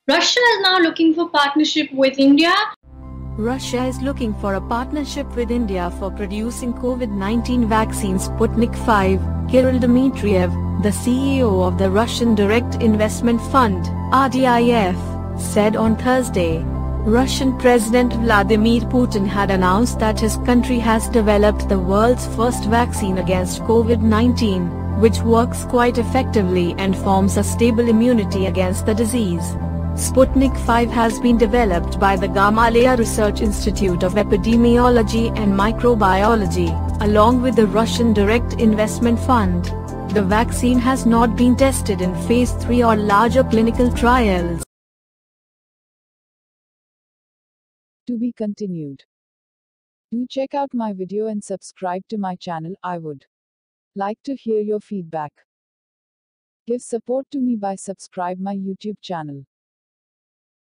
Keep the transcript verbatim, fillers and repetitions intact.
Russia is now looking for partnership with India. Russia is looking for a partnership with India for producing COVID nineteen vaccines. Sputnik five, Kirill Dmitriev, the C E O of the Russian Direct Investment Fund, R D I F, said on Thursday. Russian President Vladimir Putin had announced that his country has developed the world's first vaccine against COVID nineteen, which works quite effectively and forms a stable immunity against the disease. Sputnik five has been developed by the Gamaleya Research Institute of Epidemiology and Microbiology, along with the Russian Direct Investment Fund. The vaccine has not been tested in phase three or larger clinical trials. To be continued. Do check out my video and subscribe to my channel. I would like to hear your feedback. Give support to me by subscribe my YouTube channel.